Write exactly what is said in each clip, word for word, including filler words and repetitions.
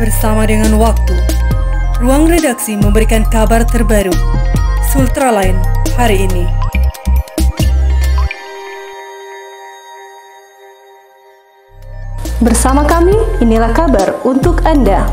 Bersama dengan waktu, ruang redaksi memberikan kabar terbaru. Sultraline hari ini. Bersama kami, inilah kabar untuk Anda.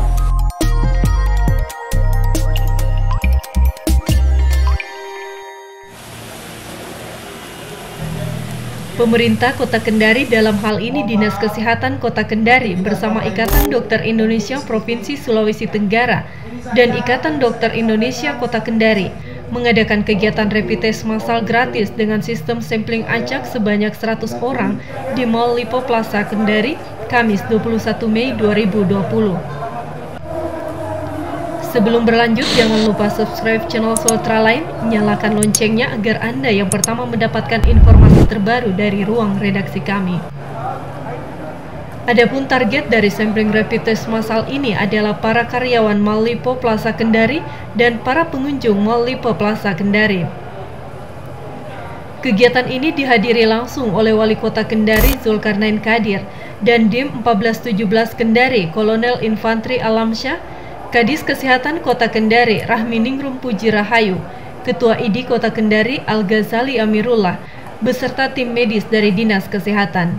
Pemerintah Kota Kendari, dalam hal ini Dinas Kesehatan Kota Kendari bersama Ikatan Dokter Indonesia Provinsi Sulawesi Tenggara dan Ikatan Dokter Indonesia Kota Kendari mengadakan kegiatan rapid test massal gratis dengan sistem sampling acak sebanyak seratus orang di Mall Lipo Plaza Kendari, Kamis dua puluh satu Mei dua ribu dua puluh. Sebelum berlanjut, jangan lupa subscribe channel Sultraline, nyalakan loncengnya agar Anda yang pertama mendapatkan informasi terbaru dari ruang redaksi kami. Adapun target dari sampling rapid test massal ini adalah para karyawan Mall Lipo Plaza Kendari dan para pengunjung Mall Lipo Plaza Kendari. Kegiatan ini dihadiri langsung oleh Wali Kota Kendari Zulkarnain Kadir dan Dim seribu empat ratus tujuh belas Kendari Kolonel Infantri Alamsyah, Kadis Kesehatan Kota Kendari Rahminingrum Puji Rahayu, Ketua I D I Kota Kendari Al-Ghazali Amirullah, beserta tim medis dari Dinas Kesehatan.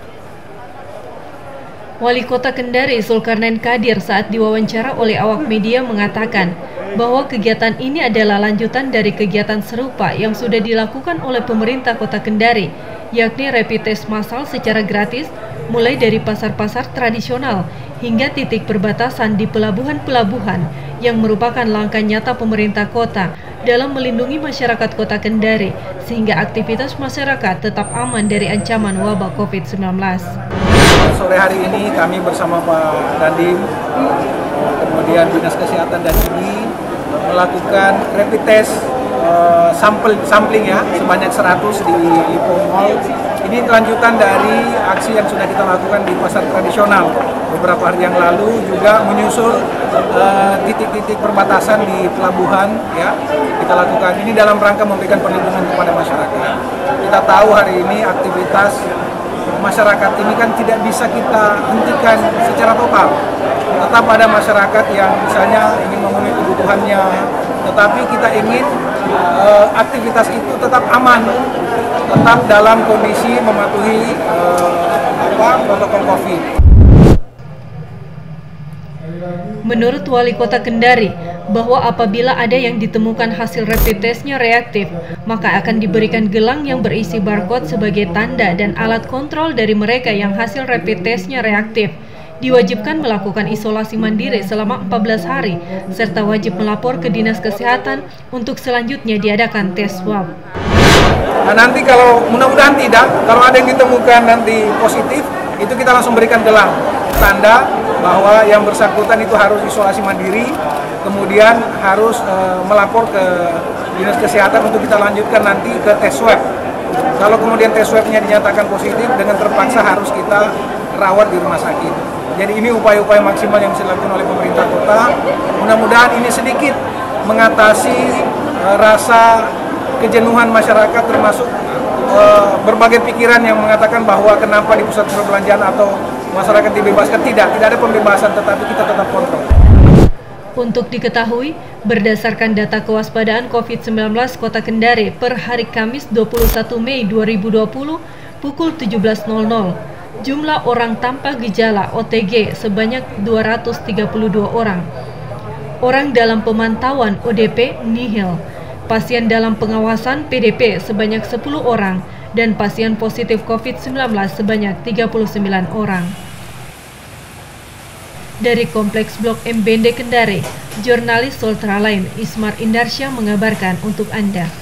Wali Kota Kendari Zulkarnain Kadir saat diwawancara oleh awak media mengatakan bahwa kegiatan ini adalah lanjutan dari kegiatan serupa yang sudah dilakukan oleh pemerintah Kota Kendari, yakni rapid test massal secara gratis mulai dari pasar-pasar tradisional hingga titik perbatasan di pelabuhan-pelabuhan yang merupakan langkah nyata pemerintah kota dalam melindungi masyarakat Kota Kendari sehingga aktivitas masyarakat tetap aman dari ancaman wabah covid sembilan belas. Sore hari ini kami bersama Pak Dandim, kemudian Dinas Kesehatan dan I D I melakukan rapid test uh, sampel sampling ya sebanyak seratus di Lipo Mall. Ini lanjutan dari aksi yang sudah kita lakukan di pasar tradisional beberapa hari yang lalu, juga menyusul titik-titik uh, perbatasan di pelabuhan ya kita lakukan ini dalam rangka memberikan perlindungan kepada masyarakat. Kita tahu hari ini aktivitas masyarakat ini kan tidak bisa kita hentikan secara total. Tetap ada masyarakat yang misalnya ingin memenuhi kebutuhannya, tetapi kita ingin uh, aktivitas itu tetap aman, tetap dalam kondisi mematuhi uh, apa, protokol COVID. Menurut Wali Kota Kendari, bahwa apabila ada yang ditemukan hasil rapid testnya reaktif, maka akan diberikan gelang yang berisi barcode sebagai tanda dan alat kontrol dari mereka yang hasil rapid testnya reaktif. Diwajibkan melakukan isolasi mandiri selama empat belas hari, serta wajib melapor ke Dinas Kesehatan untuk selanjutnya diadakan tes swab. Nah, nanti kalau mudah-mudahan tidak, kalau ada yang ditemukan nanti positif, itu kita langsung berikan gelang, tanda bahwa yang bersangkutan itu harus isolasi mandiri, kemudian harus e, melapor ke Dinas Kesehatan untuk kita lanjutkan nanti ke tes swab. Kalau kemudian tes swabnya dinyatakan positif, dengan terpaksa harus kita rawat di rumah sakit. Jadi ini upaya-upaya maksimal yang bisa dilakukan oleh pemerintah kota. Mudah-mudahan ini sedikit mengatasi e, rasa kejenuhan masyarakat, termasuk e, berbagai pikiran yang mengatakan bahwa kenapa di pusat perbelanjaan atau masyarakat dibebaskan. Tidak, tidak ada pembebasan, tetapi kita tetap kontrol. Untuk diketahui, berdasarkan data kewaspadaan covid sembilan belas Kota Kendari per hari Kamis dua puluh satu Mei dua ribu dua puluh pukul tujuh belas nol nol, jumlah orang tanpa gejala O T G sebanyak dua ratus tiga puluh dua orang. Orang dalam pemantauan O D P nihil. Pasien dalam pengawasan P D P sebanyak sepuluh orang dan pasien positif covid sembilan belas sebanyak tiga puluh sembilan orang. Dari Kompleks Blok M Bende Kendari, jurnalis Sultraline Ismar Indarsyah mengabarkan untuk Anda.